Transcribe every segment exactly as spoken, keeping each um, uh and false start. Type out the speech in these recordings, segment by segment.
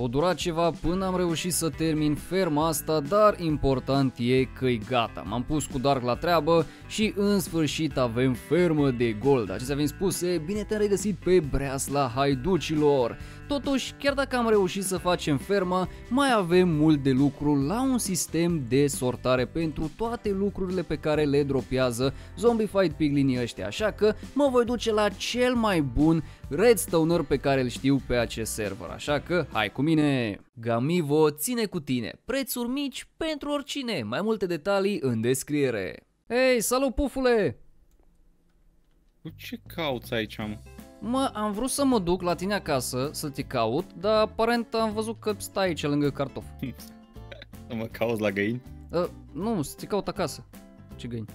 O dura ceva până am reușit să termin ferma asta, dar important e că-i gata. M-am pus cu Dark la treabă și în sfârșit avem fermă de gold. Acestea fiind spuse, bine te-am regăsit pe breasla haiducilor. Totuși, chiar dacă am reușit să facem fermă, mai avem mult de lucru la un sistem de sortare pentru toate lucrurile pe care le dropează Zombie Fight Piglinii ăștia, așa că mă voi duce la cel mai bun redstoner pe care îl știu pe acest server, așa că hai cu mine! Gamivo ține cu tine, prețuri mici pentru oricine, mai multe detalii în descriere. Hei, salut pufule! Ce cauți aici, mă? Mă, am vrut să mă duc la tine acasă să te caut, dar aparent am văzut că stai aici lângă cartof. Să mă cauți la găini? Uh, nu, să te caut acasă. Ce găini?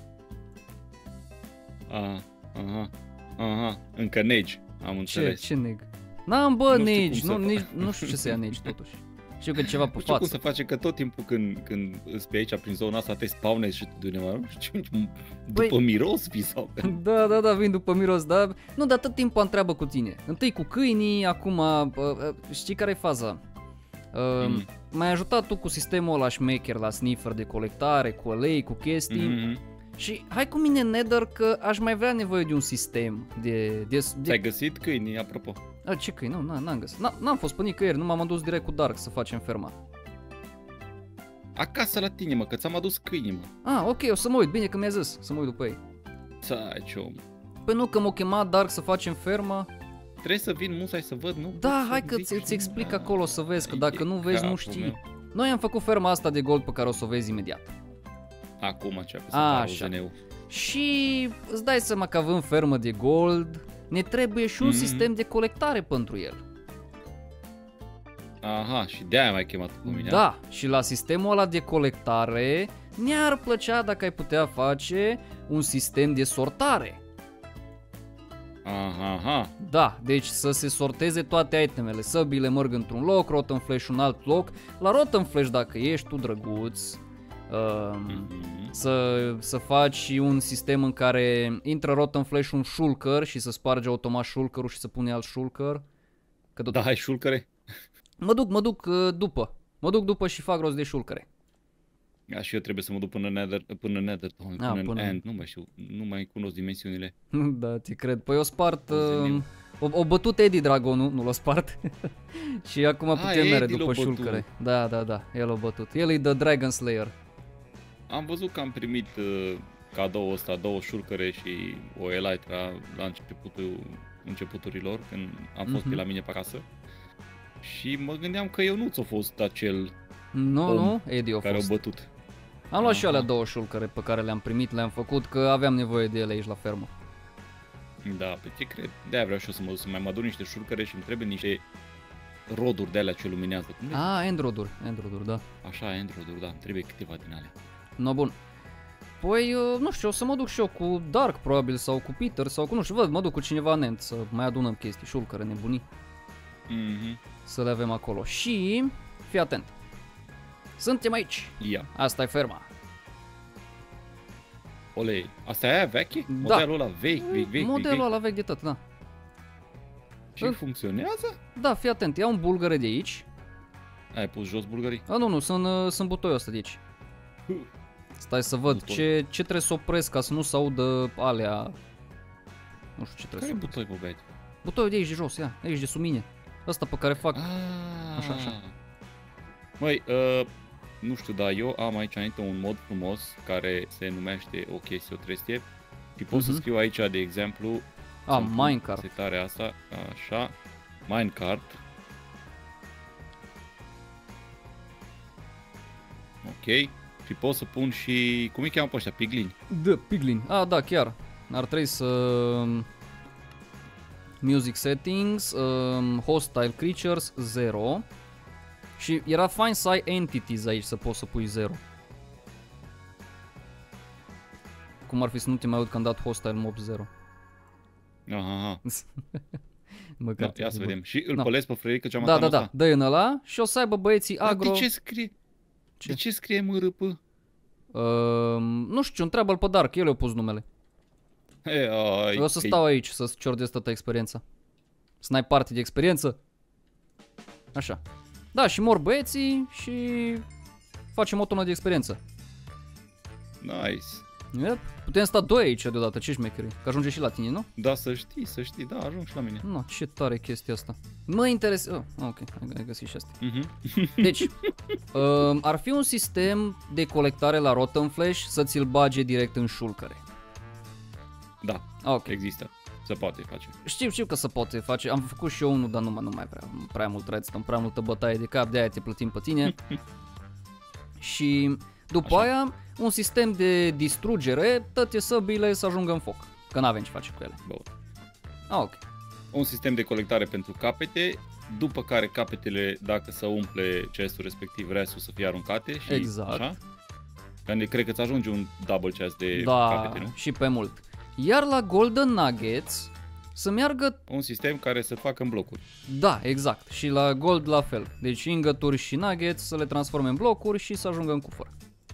Aha, aha, aha, încă negi, am înțeles. Ce, ce neg? N-am bă Nu știu negi, cum nu, să nici, nu știu ce să ia negi totuși. Știu că e ceva pe Nu știu cum față. să face, că tot timpul când, când îți pe aici prin zona asta te spawnezi și tu de undeva, nu știu, după Băi- miros vii sau... Da, da, da, vin după miros, da. Nu, dar tot timpul am treabă cu tine. Întâi cu câinii, acum, uh, uh, știi care e faza? Uh, Mm. M-ai ajutat tu cu sistemul ăla șmecher la sniffer de colectare, cu alei, cu chestii. Mm-hmm. Și hai cu mine Nether că aș mai vrea nevoie de un sistem de... de, de... Ți-ai găsit câinii, apropo? A, ce câini? Nu, n- n-am găsit. N-am fost pe nicăieri, nu m-am dus direct cu Dark să facem ferma. Acasă la tine, mă, că ți-am adus câinii, mă. Ah, ok, o să mă uit, bine că mi-a zis, să mă uit după ei. Țaci, om. Păi nu, că m-a chemat Dark să facem ferma. Trebuie să vin musai să văd, nu? Da, Pot hai să că zici, ți- îți nu? explic Da. acolo să vezi, că E dacă nu vezi, nu capul știi. meu. Noi am făcut ferma asta de gold pe care o să o vezi imediat. Acum începe să A, dau așa. O Z N-ul. Și îți dai seama că având fermă de gold, ne trebuie și un Mhm. sistem de colectare pentru el. Aha, și de-aia m-ai chemat pe mine. Da, și la sistemul ăla de colectare mi-ar plăcea dacă ai putea face un sistem de sortare. Aha, aha. Da, deci să se sorteze toate itemele, săbile merg într-un loc, Rotten Flash un alt loc. La Rotten Flash, dacă ești tu drăguț, um, Mhm. să, să faci un sistem în care intră Rotten Flash un shulker și să sparge automat shulkerul și să pune alt shulker. Că tot... Da, hai șulcăre. Mă duc, mă duc uh, după. Mă duc după și fac rost de shulkere. Da, și eu trebuie să mă duc până Nether, până Nether, până, A, până, până- în End, nu mai știu, nu mai cunosc dimensiunile. Da, ți cred. Păi o spart... O să Uh, o, o bătut Eddie Dragonul, nu l-o spart. Și acum A, putem mere Eddie după l-a bătut. shulkere. Da, da, da, el l-a bătut. El e The Dragon Slayer. Am văzut că am primit uh, cadou ăsta, două șulcăre și o elytra la începutul, începuturilor, când am fost Mhm. pe la mine pe acasă. Și mă gândeam că eu nu ți-a fost acel Nu, Om nu, Eddie a care fost. au bătut. Am luat și Aha. alea două shulkere pe care le-am primit, le-am făcut, că aveam nevoie de ele aici la fermă. Da, pe ce cred? De-aia vreau și eu să mă duc să mai mă adun niște șulcăre și îmi trebuie niște roduri de alea ce luminează. Cum le- Ah, Endroduri, Endroduri, da. Așa, endroduri, da, îmi trebuie câteva din alea. No, bun. Păi, uh, nu știu, o să mă duc și eu cu Dark, probabil, sau cu Peter, sau cu, nu știu, văd, mă duc cu cineva în End să mai adunăm chestii, shulkere, nebunii, Mhm. să le avem acolo. Și, fii atent, suntem aici, Ia. asta e ferma. Ole, asta e aia veche? Da. Modelul ăla vechi, vechi, vechi, Modelul vechi. ăla vechi de tot, da. Și funcționează? Da, fii atent, ia un bulgăre de aici. Ai pus jos bulgării? A, nu, nu, sunt, uh, sunt butoiul ăsta de aici. Stai să văd Butoi. ce, ce trebuie să opresc ca să nu se audă alea. Nu știu ce Care trebuie e să butoi, bă, băiat? Butoiul de aici de jos, ia, aici de sub mine. Ăsta pe care fac. Ah. Așa, așa. Măi, uh, nu știu, dar eu am aici înainte un mod frumos care se numește o chestie, o trestie. Și pot să Mhm. scriu aici, de exemplu, A, să-mi pun minecart. setarea asta, așa, minecart. Ok. Și pot să pun și, cum îi cheamă pe ăștia, piglini. Da, piglin. A, da, chiar. Ar trebui să... Music settings, um, hostile creatures, zero. Și era fine să ai entities aici, să poți să pui zero. Cum ar fi să nu te mai aud că am dat hostile mob zero. Aha, aha. Măcar Da, ia să vedem. Și îl Da. pălesc pe Frederica cea mai Da, da, da, dă în ăla și o să aibă băieții agro. De ce scrie? Ce? De ce scrie M R P? Uh, nu știu, întreabă-l pe Dark, el i-a pus numele. E, ai, Eu o să ei. stau aici să-ți ciordez toată experiența. Să n-ai parte de experiență? Așa. Da, și mor băieții și facem o tonă de experiență. Nice. Yep. Putem sta doi aici deodată, ce șmecherie, că ajunge și la tine, nu? Da, să știi, să știi, da, ajung și la mine. Nu, ce tare chestia asta. Mă interesează... Oh, ok, ai găsit și asta. Uh-huh. Deci, uh, ar fi un sistem de colectare la Rotten Flash să ți-l bage direct în șulcăre. Da, Ok. există. Se poate face. Știu, știu că se poate face. Am făcut și eu unul, dar nu mai, nu mai vreau. Prea mult redstone, prea multă bătaie de cap, de-aia te plătim pe tine. Și după Așa. aia, un sistem de distrugere, toate săbile să ajungă în foc. Că n-avem ce face cu ele. Bun. Ah, ok. Un sistem de colectare pentru capete, după care capetele, dacă se umple chestul respectiv, restul să fie aruncate și Exact. așa. Că cred că îți ajunge un double chest de Da, capete, nu? și pe mult. Iar la Golden Nuggets să meargă... Un sistem care să facă în blocuri. Da, exact. Și la Gold la fel. Deci ingături și nuggets să le transforme în blocuri și să ajungă în cufăr.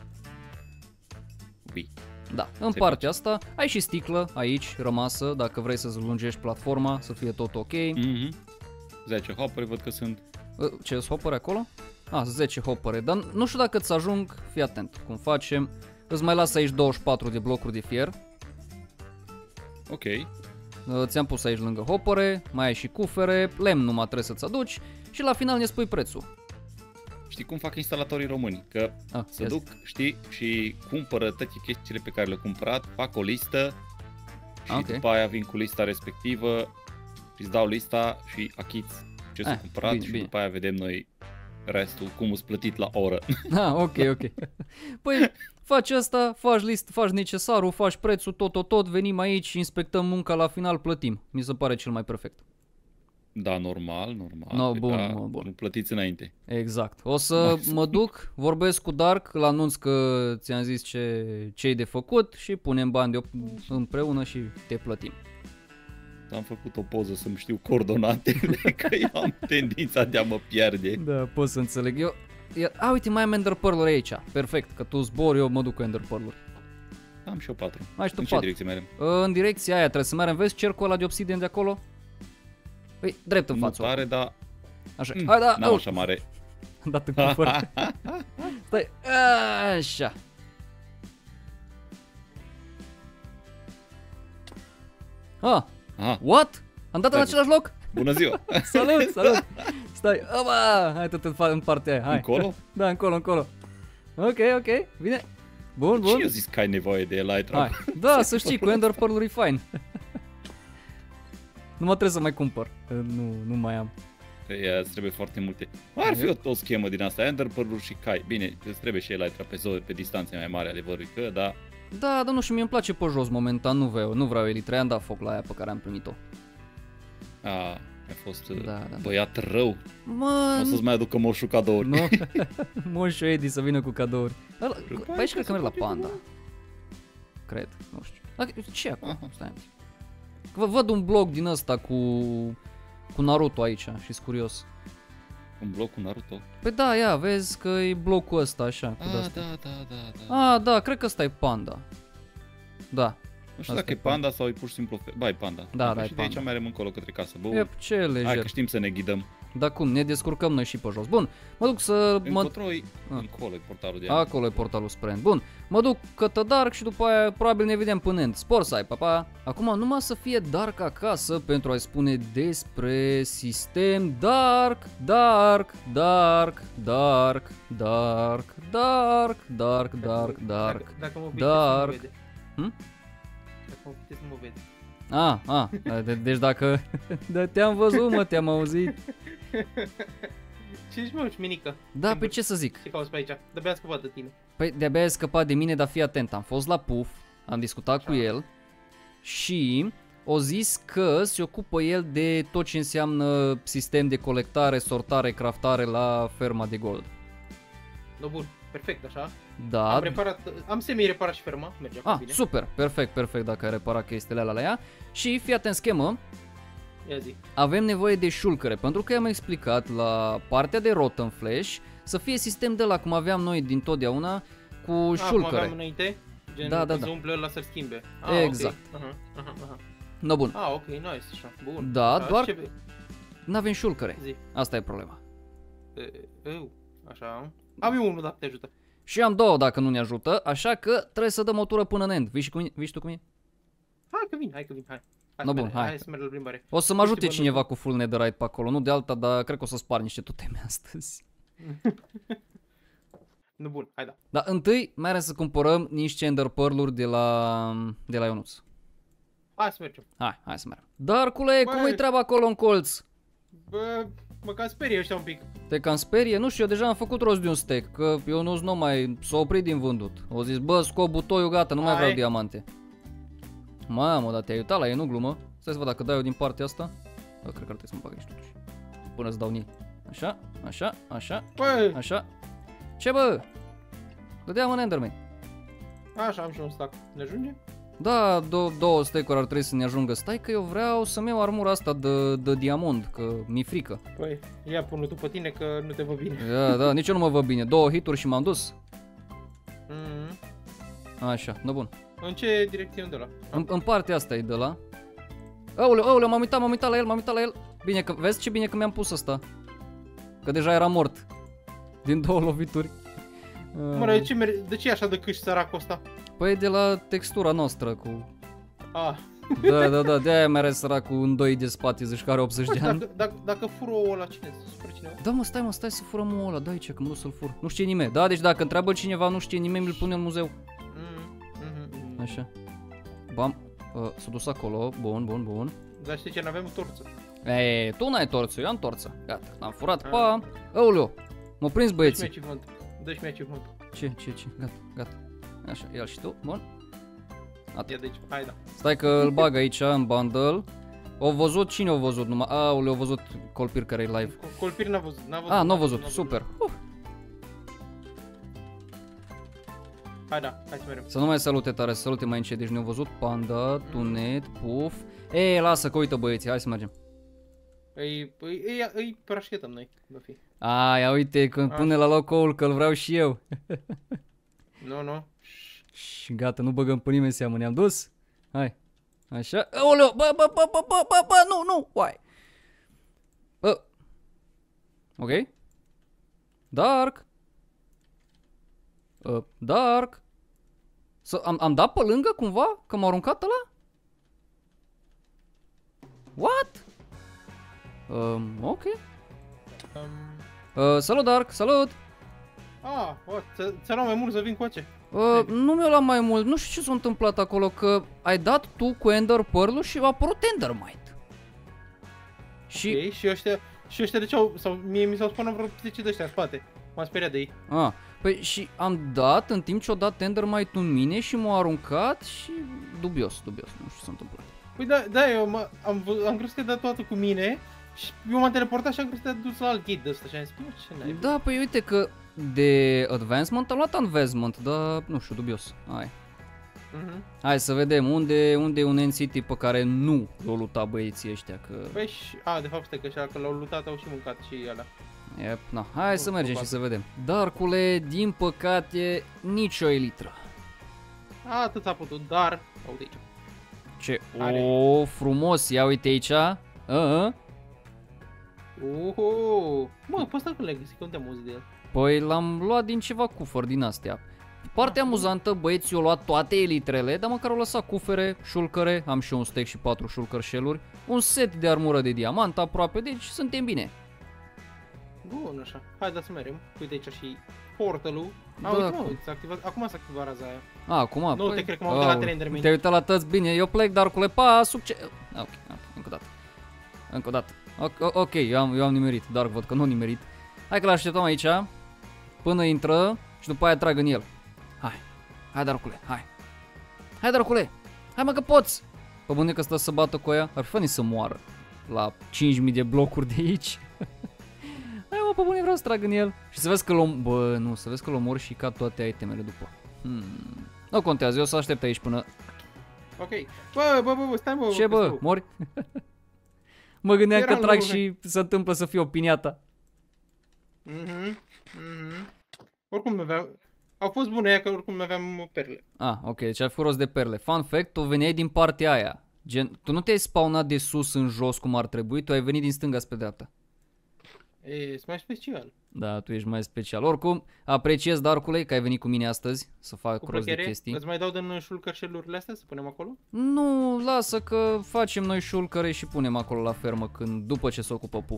Ui. Da, în Se partea asta ai și sticlă aici rămasă, dacă vrei să-ți lungești platforma, să fie tot ok. Mm-hmm. zece hopuri văd că sunt. Ce, sunt hopere acolo? Ah, zece hopere, dar nu știu dacă îți ajung, fii atent cum facem. Îți mai las aici douăzeci și patru de blocuri de fier. Ok. Ți-am pus aici lângă hopere, mai ai și cufere, lemn numai trebuie să-ți aduci și la final ne spui prețul. Știi cum fac instalatorii români? Că Ah, se yes. duc, știi, și cumpără toate chestiile pe care le-au cumpărat, fac o listă și Ok. după aia vin cu lista respectivă și îți dau lista și achiți ce s-a Ah, cumpărat bine, și bine. după aia vedem noi restul, cum îți plătit la oră. Ah, ok, ok. Păi faci asta, faci list, faci necesarul, faci prețul, tot, tot, tot, venim aici, inspectăm munca, la final plătim. Mi se pare cel mai perfect. Da, normal, normal. No, Păi bun, da, no, bun. Nu plătiți înainte. Exact. O să mă duc, vorbesc cu Dark, îl anunț că ți-am zis ce ce-i de făcut și punem bani de împreună și te plătim. Am făcut o poză să-mi știu coordonatele, că eu am tendința de a mă pierde. Da, pot să înțeleg. Eu, ia, a, uite, mai am Ender Pearl-uri aici. Perfect, că tu zbori, eu mă duc cu Ender Pearl-uri. Am și eu patru. Mai și tu În ce patru. direcție mergem? În direcția aia trebuie să mergem, vezi cercul ăla de obsidian de acolo? Păi, drept în Nu față. tare, dar Așa. mm, Hai, da, n-am au, așa mare. am dat în cufăr. Stai, așa. Ah, Aha, what? Am dat în Stai, același loc? bună ziua! Salut, salut. Stai, oba, hai tot în, fa- în partea aia, hai. Încolo? Da, încolo, încolo. Ok, ok, bine. Bun, Și bun. eu zis că ai nevoie de Elytra. Hai. Da, să știi, cu Ender Pearl-uri e fain. Nu mă trebuie să mai cumpăr, că nu, nu mai am. Ea îți trebuie foarte multe. Ar fi o, o schemă din asta, Ender Pearl-uri și cai. Bine, îți trebuie și Elytra pe zone, pe distanțe mai mari, adevărul că, da. Da, dar nu știu, mie îmi place pe jos momentan, nu vreau, nu vreau Elytra, am dat foc la aia pe care am primit-o. A, a fost Da, da, da. băiat rău. Mă, O să-ți mai aducă moșul cadouri. nu, Moșu Edi să vină cu cadouri. Ăla- După Pe aia aici cred se că merg la poate Panda. vedea. Cred, nu știu. Dar ce e acolo? Aha. Stai un pic. Vă văd un blog din ăsta cu cu Naruto aici și sunt curios. Un bloc cu Naruto. Păi da, ia, vezi că e blocul ăsta așa, cu Ah, de-astea. da, da, da, da. Ah, da, cred că ăsta e Panda. Da. Nu știu asta dacă e e panda sau e pur și simplu... Ba, e panda. Da, da, e Și de aici panda. mergem încolo către casă. Bun. Yep, ce Hai lejer. că știm să ne ghidăm. Dar cum, ne descurcăm noi și pe jos. Bun, mă duc să... Mă... Încotro e Ah. încolo, e portalul de aia. Acolo e portalul spre End. Bun, mă duc către Dark și după aia probabil ne vedem până End. Spor să ai, papa. Acum numai să fie Dark acasă pentru a-i spune despre sistem Dark, Dark, Dark, Dark, Dark, Dark, Dark, Dark, Dark. Dacă, dacă mă Dark. pitesc, nu mă vede. Hm? Dacă mă pitesc, nu mă vede. Ah, ah, de- deci dacă... Da, te-am văzut, mă, te-am auzit. Ce ești, mă, șminică? Da, pe ce să zic? Ce cauți pe aici? De-abia am scăpat de tine. Păi de-abia ai scăpat de mine, dar fii atent, am fost la Puf, am discutat cu Așa. el și o zis că se ocupă el de tot ce înseamnă sistem de colectare, sortare, craftare la ferma de gold. No, bun, perfect, așa. Da, Am reparat, am semi-reparat și ferma, merge acum ah, bine. super, perfect, perfect dacă ai reparat chestiile alea la ea. Și fii atent, schemă, Ia zi. avem nevoie de șulcăre, pentru că i-am explicat la partea de Rotten Flash să fie sistem de la cum aveam noi din totdeauna cu Ah, cum șulcăre. aveam înainte? Gen, Da, da, când da. se umple ăla să-l schimbe. Ah, Exact. Ok. Aha, aha, aha. No, bun, Ah, ok, nice, așa, bun. Da, Așa, doar- ce... n-avem șulcăre, Zi. asta e problema. Eu, așa. Am eu unul, dacă te ajută. Și am două dacă nu ne ajută, așa că trebuie să dăm o tură până în end. Vii și cu mine? Vii și tu cu mine? Hai că vin, hai că vin, hai. Hai, No, să bun, merg, hai. hai să merg la plimbare. O să mă ajute Știi, bă, cineva nu- cu full netherite pe acolo, nu de alta, dar cred că o să spar niște toteme astăzi. Nu, bun, hai da. Dar întâi mergem să cumpărăm niște ender pearl-uri de la, de la Ionuț. Hai să mergem. Hai, hai să mergem. Darcule, Băi. cum e treaba acolo în colț? Bă, mă cam sperie ăștia un pic. Te cam sperie? Nu știu, eu deja am făcut rost de un stack, că Ionuț nu mai s-a oprit din vândut. O zis, bă, scop butoiul, gata, nu mai Hai. vreau diamante. Mamă, dar te-ai uitat la ei, nu glumă? Stai să văd dacă dai eu din partea asta. Bă, cred că ar trebui să mă bag aici totuși. Până să dau nil. Așa, așa, așa, Bă, așa. Ce bă? Dădeam în Enderman. așa am și un stack. Ne ajunge? Da, dou- două stack-uri ar trebui să ne ajungă. Stai că eu vreau să-mi iau armura asta de, de diamond, că mi-e frică. Păi, ia pune tu pe tine că nu te văd bine. Da, da, nici eu nu mă văd bine. Două hituri și m-am dus. Mm-hmm. Așa, no bun. În ce direcție e de la? În, în partea asta e de la. Aoleu, aoleu, m-am uitat, m-am uitat la el, m-am uitat la el. Bine că, vezi ce bine că mi-am pus ăsta. Că deja era mort. Din două lovituri. Mă, de ce, mere- de ce e așa de câși săracul ăsta? Păi de la textura noastră cu... Ah, Da, da, da, de-aia mere săracul în doi de spate, zici că are optzeci de ani. dacă, dacă, dacă fură ouă ăla, cine se supără cineva? Da, mă, stai, mă, stai să furăm omul ăla, da, aici, că mă duc să-l fur. Nu știe nimeni. Da, deci dacă întreabă cineva, nu știe nimeni, îl pune în muzeu. Mm, mm, mm. Așa. Bam, uh, s-a dus acolo, bun, bun, bun. Dar știi ce, n-avem torță. E, tu n-ai torță, eu am torță. Gata, l-am furat, Ah. pa. Aoleu, m-au prins Dă-și băieții. mi achievement. Dă-și mi achievement. Ce, ce, ce, gata, gata. Așa, ia și tu, bun. Ia de aici, hai da. Stai că îl bag aici în bundle. O văzut, cine o văzut numai? Aoleu, o văzut Colpir care e live. Col- Colpir n-a văzut, n-a văzut. Ah, nu a n-a văzut, n-a super. Uh. Hai da, hai să mergem. Să nu mai salute tare, să salute mai încet. Deci ne-au văzut Panda, Tunet, Puf. E, lasă că uită băieții, hai să mergem. Îi, îi, îi, îi prașchetăm noi, bă fi. A, ia uite, când Ah. pune la loc-ul, că îl vreau și eu. Nu, nu. Și gata, nu băgăm pe nimeni seamă, ne-am dus. Hai. Așa. Aoleu, bă, bă, bă, bă, bă, bă, bă, nu, nu, uai. Bă. Ok. Dark. Uh, dark. Să, am, am dat pe lângă cumva? Că m-a aruncat ăla? What? Um, ok. Um, Uh, salut, Dark, salut. ah, o, ți- ți-a luat mai mult să vin cu ace. Uh, nu mi-a luat mai mult, nu știu ce s-a întâmplat acolo, că ai dat tu cu Ender Pearl-ul și a apărut Endermite. Și... Ok, și ăștia, și ăștia de ce au, sau mie mi s-au spus vreo zece de ăștia în spate. M-am speriat de ei. Ah, păi și am dat în timp ce o dat Endermite în mine și m-a aruncat și... Dubios, dubios, nu știu ce s-a întâmplat. Păi da, da, eu mă, am, vă- am crezut că a dat toată cu mine și eu m-am teleportat și am crezut că a dus la alt gate de ăsta și am zis, mă, ce n-ai? Da, păi uite că de Advancement am luat Advancement, dar nu știu, dubios. Hai. Mhm. Hai să vedem unde, unde e un N C T pe care nu l-au lutat băieții ăștia, că... Păi și, a, de fapt stai că așa că l-au lutat au și mâncat și alea. Yep, na, hai Nu, să mergem nu și poate. să vedem. Darcule, din păcate, nicio elitră. A, atât a putut, dar, uite aici. Ce, Are. o, frumos, ia uite aici. A, a. Uhu! Mă, pe ăsta când le-ai găsit, că unde am auzit de el? Păi l-am luat din ceva cufăr din astea. Partea amuzantă, băieții au luat toate elitrele, dar măcar au lăsat cufere, șulcăre, am și eu un stack și patru șulcări shell-uri, un set de armură de diamant aproape, deci suntem bine. Bun, așa. Hai, da să mergem. Uite aici și portalul. Da, A, uite, mă, cu- uite, s-a activat, acum s-a activat raza aia. A, acum, Nu, te cred că m-am uitat la trei Enderman. Te-ai uitat la tăți, bine, eu plec, Darcule, pa, succes. Ok, ok, încă o dată. Încă o dată. Ok, ok, eu am, eu am nimerit, Dark văd că nu am nimerit. Hai că l-așteptăm aici, până intră și după aia trag în el. Hai, hai Darcule, hai. Hai Darcule, hai mă că poți. Pe bune că stă să bată cu ea, ar fi funny să moară la cinci mii de blocuri de aici. Hai mă, pe bune vreau să trag în el. Și să vezi că l-om, bă, nu, să vezi că l omor și ca toate itemele după. Hmm. Nu contează, eu o să aștept aici până... Ok. Bă, bă, bă, bă, stai bă. Ce că bă, stau. mori? Mă gândeam Era că trag lume. și se întâmplă să fie o piniata. Mhm, mhm. Oricum aveam... Au fost bune aia că oricum aveam perle. Ah, ok, deci ai făcut rost de perle. Fun fact, tu veneai din partea aia. Gen, tu nu te-ai spawnat de sus în jos cum ar trebui, tu ai venit din stânga spre dreapta. E, sunt mai special. Da, tu ești mai special. Oricum, apreciez, Darcule, că ai venit cu mine astăzi să fac Cu rost de plăcere, chestii. îți mai dau din șulcărșelurile astea să punem acolo? Nu, lasă că facem noi șulcăre și punem acolo la fermă când, după ce se ocupă Puf.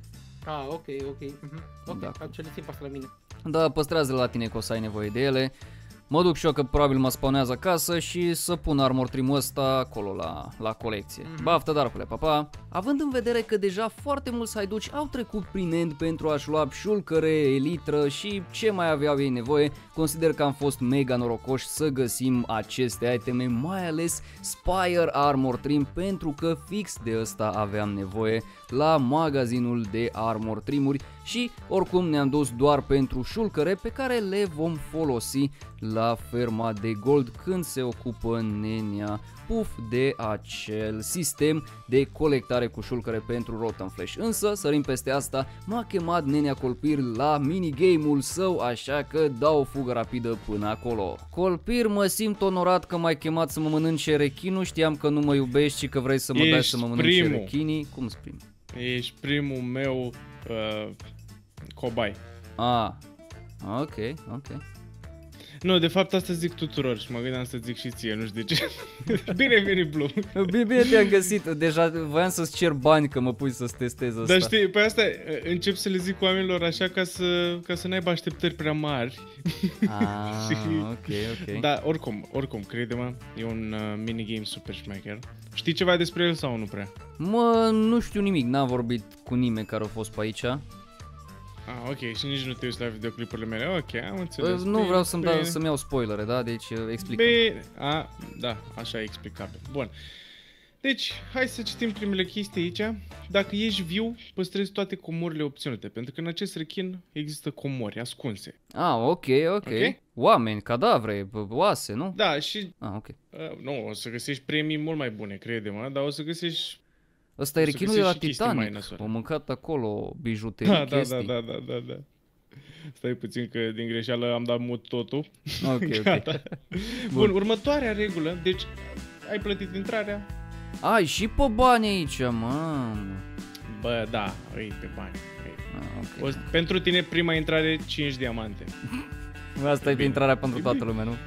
Ah, ok, ok. Mhm. Ok, Da. am ce le țin pe asta la mine. Da, păstrează la tine că o să ai nevoie de ele. Mă duc și eu că probabil mă spawnează acasă și să pun armor trim-ul ăsta acolo la, la colecție. Mm-hmm. Baftă, Darcule, papa! Având în vedere că deja foarte mulți haiduci au trecut prin End pentru a-și lua șulcăre, elitră și ce mai aveau ei nevoie, consider că am fost mega norocoși să găsim aceste iteme, mai ales Spire Armor Trim, pentru că fix de ăsta aveam nevoie la magazinul de armor trimuri și oricum ne-am dus doar pentru șulcăre pe care le vom folosi la ferma de gold când se ocupă nenea Puf de acel sistem de colectare cu șulcăre pentru Rotten Flash. Însă, sărim peste asta, m-a chemat nenea Colpir la minigame-ul său, așa că dau o fugă rapidă până acolo. Colpir, mă simt onorat că m-ai chemat să mă mănânce rechinul, știam că nu mă iubești și că vrei să mă Ești dai să mă mănânce primul. rechinii. Cum-s primul? Ești primul meu uh, cobai. Ah, ok, ok. Nu, de fapt asta zic tuturor și mă gândeam să zic și ție, nu știu de ce. Bine, bine, Blue. Bine, bine te-am găsit, deja voiam să-ți cer bani că mă pui să-ți testez asta. Dar știi, pe asta încep să le zic oamenilor așa ca să, ca să n-aibă așteptări prea mari. Ah, Și- ok, ok. Dar oricum, oricum, crede-mă, e un uh, minigame super șmecher. Știi ceva despre el sau nu prea? Mă, nu știu nimic, n-am vorbit cu nimeni care a fost pe aici. Ah, ok, și nici nu te uiți la videoclipurile mele. Ok, am înțeles. Nu Bine, vreau să-mi, bine. dau, să-mi iau spoilere, da? Deci explică. Bine, a, da, așa e explicabil. Bun. Deci, hai să citim primele chestii aici. Dacă ești viu, păstrezi toate comorile opționate, pentru că în acest rechin există comori ascunse. Ah, ok, ok. Ok. Oameni, cadavre, b- oase, nu? Da, și Ah, ok. uh, nu, o să găsești premii mult mai bune, crede-mă, dar o să găsești... Ăsta e O să rechinul de la găsești și chestii mai Titanic. nasoale. Am mâncat acolo bijuterii, Da, da, chestii. da, da, da, da, da. Stai puțin că din greșeală am dat mut totul. Ok, ok. Gata. Bun, următoarea regulă, deci ai plătit intrarea? Ai și pe bani aici, mamă. Bă, da, îi pe bani. Îi. Ah, ok. O, pentru tine prima intrare cinci diamante. Asta e pe intrarea pentru toată lumea, nu?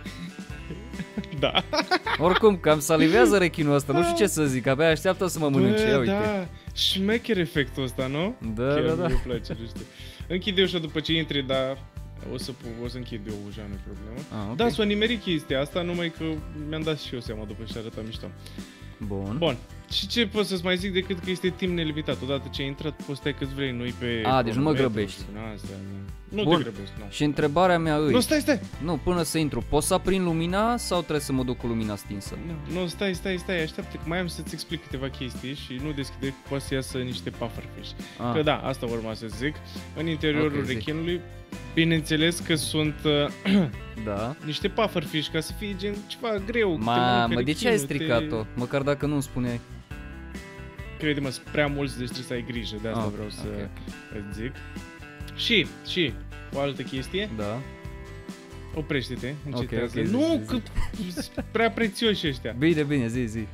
Da. Oricum, cam salivează rechinul ăsta, nu știu ce să zic, abia așteaptă să mă mănânce, ia Bă, uite. da. Șmecher efectul ăsta, nu? Da, Chiar da, da. mi-e place, nu știu. Închide ușa după ce intri, dar o să, o să închid eu ușa, nu-i problemă. Ah, ok. Da, s-a nimerit chestia asta, numai că mi-am dat și eu seama după ce arăta mișto. Bun. Bun. Și ce pot să-ți mai zic decât că este timp nelimitat. Odată ce ai intrat, poți stai cât vrei, nu-i pe... A, deci nu mă cronometru, grăbești. și Asta, nu nu Bun. te grăbesc, nu. Și întrebarea mea îi, Nu, stai, stai! nu, până să intru, pot să aprind lumina sau trebuie să mă duc cu lumina stinsă? Nu, nu, stai, stai, stai, așteaptă că mai am să-ți explic câteva chestii și nu deschide că poate să iasă niște pufferfish. Ah. Că da, asta urma să zic. În interiorul Ok, zi. rechinului, bineînțeles că sunt uh, Da. niște pufferfish ca să fie gen ceva greu. te Mamă, mănâncă de ce ai rechinul, stricat-o? Măcar dacă nu-mi spuneai. Crede-mă, sunt prea mulți, deci trebuie să ai grijă, de asta Ah, vreau să ok. îți zic. Și, și, o altă chestie, Da. oprește-te, încetează. ok, zi, Nu, zi, că sunt prea prețioși ăștia. Bine, bine, zi, zi.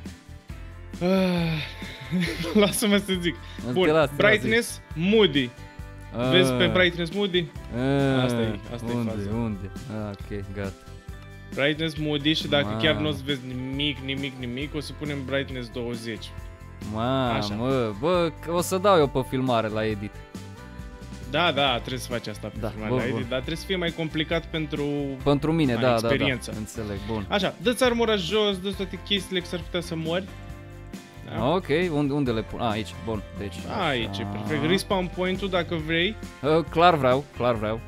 Ah, lasă-mă să zic. Te Bun, las, te las, brightness, moody. Ah. Vezi pe brightness moody? Ah, Asta e, asta e unde, faza. unde? Ah, ok, gata. Brightness moody și dacă Mamă. chiar nu o să vezi nimic, nimic, nimic, o să punem brightness douăzeci. Așa. Mamă, bă, o să dau eu pe filmare la edit. Da, da, trebuie să faci asta pe Da, filmare bun, la edit, bun. dar trebuie să fie mai complicat pentru... Pentru mine, Ai da, da, experiență. da, înțeleg, bun. Așa, dă-ți armura jos, dă-ți toate chestiile că s-ar putea să mori. Da? Ok, unde, unde le pun? Ah, aici, bun, deci... Aici, e așa. perfect. Respawn point-ul dacă vrei. Uh, clar vreau, clar vreau.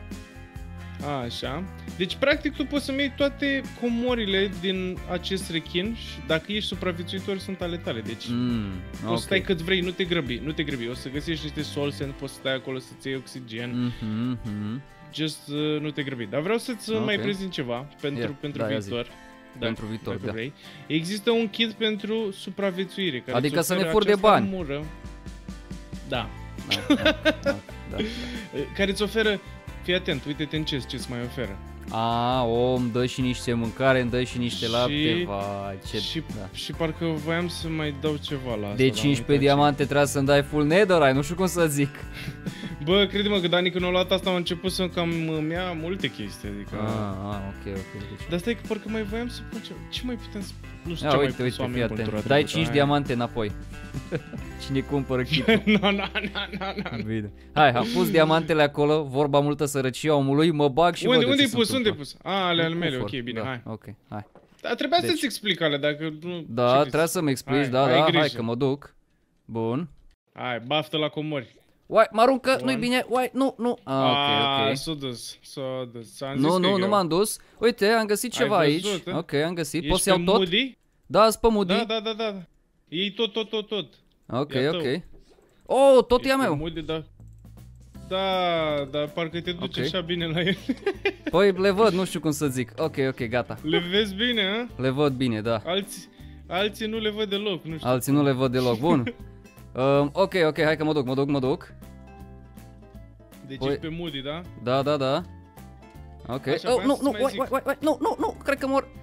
Așa. Deci, practic, tu poți să-mi iei toate comorile din acest rechin și dacă ești supraviețuitor, sunt ale tale. Deci, Mm, poți ok. să stai cât vrei, nu te grăbi, nu te grăbi. O să găsești niște soul sand, poți să stai acolo să-ți iei oxigen. Mhm, mhm. Just uh, nu te grăbi. Dar vreau să-ți Ok. mai prezint ceva pentru, Ia, pentru da, ia viitor. Pentru viitor, dacă da. vrei. Există un kit pentru supraviețuire. Care Adică îți să ne oferă fur de această bani. armură. Da. Da, da, da, da. Care îți oferă, fii atent, uite-te în chest ce-ți mai oferă. A, o, îmi dă și niște mâncare, îmi dă și niște Și- lapte, vai, ce... Și, da. și parcă voiam să mai dau ceva la asta. De dar am cincisprezece uitat diamante trebuie să-mi dai full netherite, nu știu cum să zic. ce- Bă, crede-mă că Dani când a luat asta a început să cam îmi ia multe chestii, adică... Ah, ah, ok, ok. Deci... Dar stai că parcă mai voiam să pun ce... Ce mai putem să... Nu știu Ia, ce mai uite, pus uite, oameni fii în cultura atent. Dai trecută, cinci hai. diamante înapoi. Cine cumpără kitul? No, no, no, no, no. Bine. Hai, am pus diamantele acolo, vorba multă sărăcie a omului, mă bag și Unde, văd unde-i ce se pus? Unde-i întâmplă. pus? A, ale ale mele, Cufor, ok, bine, da, hai. ok, hai. Dar trebuia Deci- să-ți explic ale, dacă nu... Da, ce trebuie crezi? să-mi explici, Hai, da, ai da, grijă. hai că mă duc. Bun. Hai, baftă la comori. Uai, mă aruncă, Bun. nu-i bine, uai, nu, nu. Ah, ok, ok. S-a dus, s-a dus. Ți-am zis Nu, că e nu, nu greu. m-am dus. Uite, am găsit Ai ceva aici. văzut, eh? Ok, am găsit. Ești Poți să iau pe tot? Moody? Da, sunt pe Moody. Da, da, da, da. Iei tot, tot, tot, tot. Ok, e a ok. tău. Oh, tot e Ești a pe meu. Moody, da. Da, dar parcă te duci Ok. așa bine la el. Păi le văd, nu știu cum să zic. Ok, ok, gata. Le vezi bine, a? Le văd bine, da. Alții, alții nu le văd deloc, nu știu. Alții nu le văd deloc. Bun. Um, ok, ok, hai că mă duc, mă duc, mă duc. Deci Păi- ești pe Moody, da? Da, da, da. Ok. Așa, Oh, voiam nu, să nu, mai uai, zic. uai, uai, uai, nu, nu, nu, cred că mor.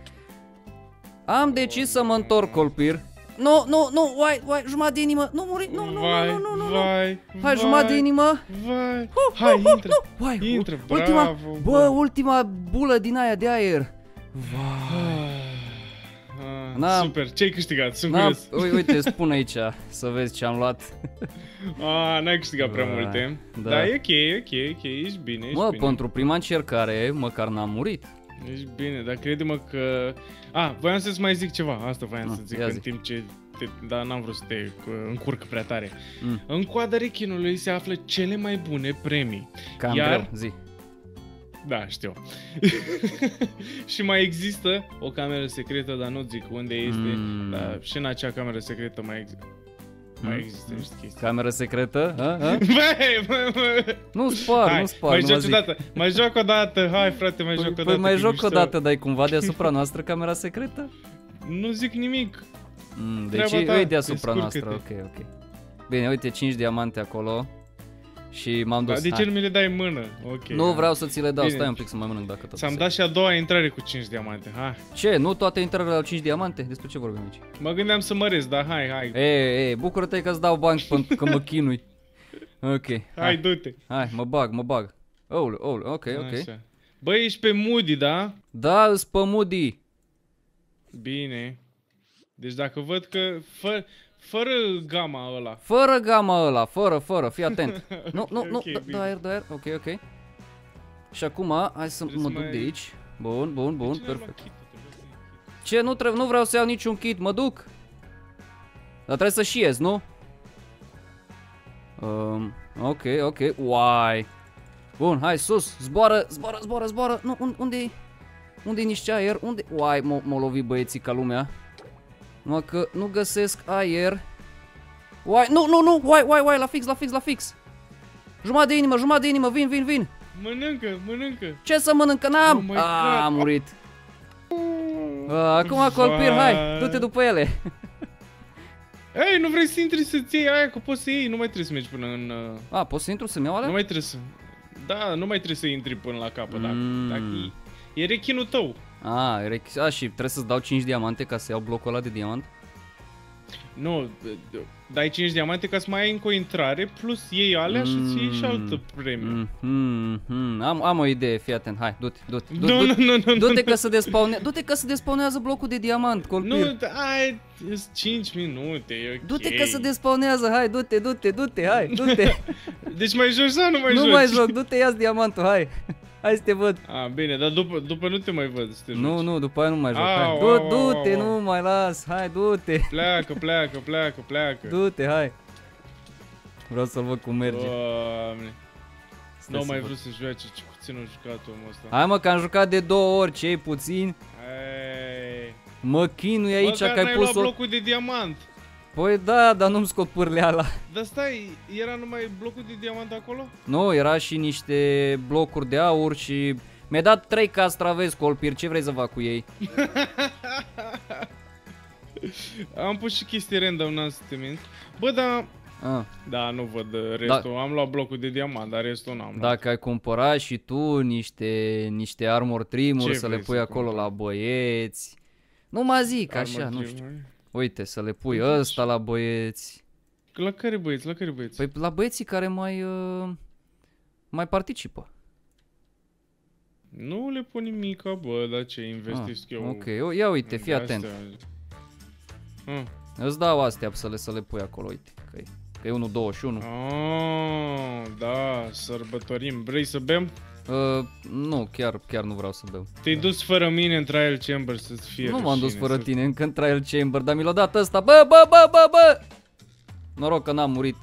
Am decis să mă întorc, Colpir. Nu, nu, nu, uai, uai, jumătate de inimă. Nu muri, nu, nu, vai, nu, nu, nu, nu. vai, Hai, jumătate de vai, inimă. Vai, hai, intră. Uai, Intră, ultima, bravo, bă, bă. ultima bulă din aia de aer. Vai. Ah, N-am- super, ce-ai câștigat? Sunt N-am, curios. ui- uite, spun aici, să vezi ce am luat. Ah, n-ai câștigat prea Vai, multe. da. Dar e ok, e ok, e ok, ești bine, ești Mă, bine. pentru prima încercare, măcar n-am murit. Ești bine, dar crede-mă că... Ah, voiam să-ți mai zic ceva, asta voiam Ah, să zic ia în zi. timp ce... Te... Dar n-am vrut să te uh, încurc prea tare. Mm. În coada rechinului se află cele mai bune premii. Cam Iar- greu, zi. Da, știu. Și mai există o cameră secretă, dar nu zic unde este. Mm. Dar și în acea cameră secretă mai, ex... mai Mm. există niște chestii. Cameră secretă? A? A? Băi, bă, bă. Nu spar, Hai, nu spar, mai nu mă joc zic. o dată, mai joc o dată, hai frate, mai joc o Păi, dată. păi mai că joc mișto. o dată, dar e cumva deasupra noastră camera secretă? Nu zic nimic. Mm, deci Treaba ta, e deasupra descurcă-te. noastră, ok, ok. Bine, uite, cinci diamante acolo. Și m-am Da, dus. de ce Hai. nu mi le dai în mână? Ok. Nu vreau să ți le dau, Bine. stai un pic să mai mănânc dacă tot. Ți-am să- dat și a doua intrare cu cinci diamante, hai. Ce? Nu toate intrările au cinci diamante? Despre ce vorbim aici? Mă gândeam să măresc, dar hai, hai. Ei, ei, bucură-te că îți dau bani pentru că mă chinui. Ok, Hai, hai, du-te. hai, mă bag, mă bag. Oh, oh, ok, ok. Așa. Băi, ești pe Moody, da? Da, îs pe Moody. Bine. Deci dacă văd că fă, fără gama ăla. Fără gama ăla, fără, fără, fii atent. Nu, nu, nu, Ok, da, bine. da aer, da aer, ok, ok. Și acum, hai să Trebuie mă să duc mai- de aici. Bun, bun, bun, De ce n-ai luat perfect. kit-ul? Trebuie să iei kit. Ce? Nu, trebuie, nu vreau să iau niciun kit, mă duc. Dar trebuie să și ies, nu? Um, ok, ok, uai. Bun, hai sus, zboară, zboară, zboară, zboară. Nu, un, unde-i? Unde-i niște aer? Unde? Uai, m-au m-au lovit băieții ca lumea. Numai că nu găsesc aer. Uai, nu, nu, nu, uai, uai, uai, la fix, la fix, la fix. Jumătate de inimă, jumătate de inimă, vin, vin, vin. Mănâncă, mănâncă. Ce să mănânc, n-am? Oh my Ah, God. am murit. Ah, acum Colpir, hai, Vai. du-te după ele. Ei, nu vrei să intri să-ți iei aia, că poți să iei, nu mai trebuie să mergi până în... uh, A, pot să intru să-mi iau alea? Nu mai trebuie să... Da, nu mai trebuie să intri până la capăt, dacă, Mm. dacă e, e rechinul tău. A, e rech- a, și trebuie să-ți dau cinci diamante ca să iau blocul ăla de diamant? Nu, d- d- dai cinci diamante ca să mai ai încă o intrare, plus iei alea și îți iei și altă premiu. Mm, mm, mm. Am, am o idee, fii atent, hai, du-te, du-te, du- Nu, du- nu, nu, nu, du-te nu, că se despawne- du-te că se despawnează blocul de diamant, Colpir. nu, ai, sunt cinci minute, e ok. Du-te că se despawnează, hai, du-te, du-te, du-te, hai, du-te. Deci mai joci sau nu mai Nu joci? mai joc, du-te, ia diamantul, hai. Hai să te văd. A, bine, dar după, după nu te mai văd să te Nu, joci. nu, după aia nu mai joc, Au, hai. au, Du- au, Du-te, au, au. nu mai las, hai, du-te. Pleacă, pleacă, pleacă, pleacă. Du-te, hai. Vreau să-l văd cum merge. Doamne. Stai Nu să mai văd. vrut să joace, ce puțin a jucat omul ăsta. Hai mă, că am jucat de două ori, ce puțin. Ei. Mă chinui aici Măcar că ai n-ai pus luat o... blocul de diamant. Păi da, dar nu-mi scot pârleala. Dar stai, era numai blocul de diamant acolo? Nu, era și niște blocuri de aur și... Mi-a dat trei castraveți, Colpir, ce vrei să fac cu ei? Am pus și chestii random, n-am să te mint. Bă, da, Ah, da, nu văd uh, restul. Am luat blocul de diamant, dar restul n-am luat. dacă ai cumpărat și tu niște, niște armor trimuri Ce să le vrei pui să acolo cumpăr? la băieți. Nu mă zic, Armor așa, nu trim, știu. mă. Uite, să le pui Uite ăsta la băieți. La care băieți, la care băieți? Păi la băieții care mai... Uh... mai participă. Nu le pun nimica, bă, dar ce investesc ah, eu. Ok, eu, ia uite, fii atent. Ah. Îți dau astea să le, să le pui acolo, uite. Că e, că e unu douăzeci și unu. Ah, da, sărbătorim. Vrei să bem? Uh, nu, chiar, chiar nu vreau să beau. Te-ai dus fără mine în trial chamber să-ți fie Nu m-am dus rușine, fără să... tine încă în trial chamber, dar mi l-a dat ăsta. Bă, bă, bă, bă, bă! Noroc că n-am murit.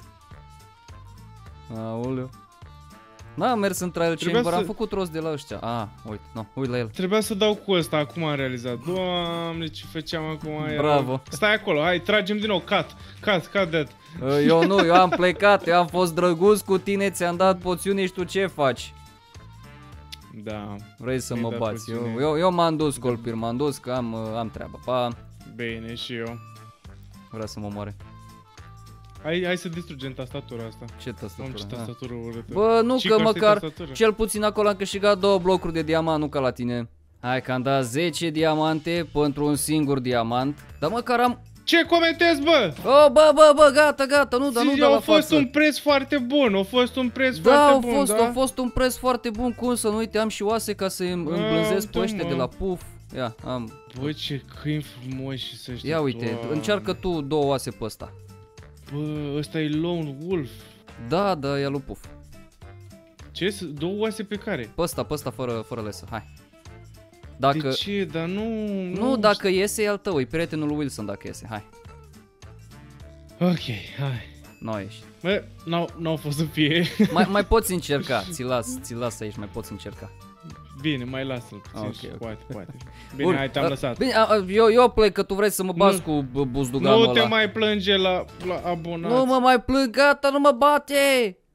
Aoleu. N-am mers în trial Trebuia chamber, să- am făcut rost de la ăștia. Ah, uite, nu, uite la el. Trebuia să dau cu ăsta, acum am realizat. Doamne, ce făceam acum? Era... Bravo. Stai acolo, hai, tragem din nou, cut, cut, cut that. Uh, Eu nu, eu am plecat, eu am fost drăguț cu tine, ți-am dat poțiune și tu ce faci? Da, Vrei să Mi-ai mă dat bați? Eu, poțiune. eu, eu m-am dus, Colpir, m-am dus că am, uh, am treabă. Pa, bine, și eu. vrea să mă moare. Hai, hai să distrugem tastatura asta. Ce Am ce tastatură? Ah. tastatură urâtă. Bă, nu Și că asta e măcar tastatură. cel puțin acolo am câștigat două blocuri de diamant, nu ca la tine. Hai că am dat zece diamante pentru un singur diamant. Dar măcar am... Ce comentezi, bă? Oh, bă, bă, bă, gata, gata, nu, dar nu Zi, da la a fost față. un preț foarte bun, a fost un preț Da, foarte a bun, fost, da? a fost un preț foarte bun, cum să nu uite, am și oase ca să îmi îmblânzesc pe uite, ăștia mă. de la puf. Ia, am. Bă, ce câini frumoși să știi. Ia uite, încearcă tu două oase pe ăsta. Bă, ăsta e Lone Wolf. Da, da, ia lui puf. Ce? S- Două oase pe care? Pe ăsta, pe ăsta, fără, fără lesă, hai. Dacă... De ce? Dar nu... Nu, dacă iese e al tău, e prietenul lui Wilson dacă iese, hai. Ok, hai. Nu ești. Bă, n-au, n-au fost să fie. Mai, mai poți încerca, ți las, ți las aici, mai poți încerca. Bine, mai lasă-l puțin Ok, și ok. poate, poate. Bine, Bun, hai, te-am a, lăsat. Bine, a, eu, eu plec că tu vrei să mă bați Nu- cu bu- buzduganul Nu te ăla. mai plânge la, la abonați. Nu mă mai plâng, gata, nu mă bate!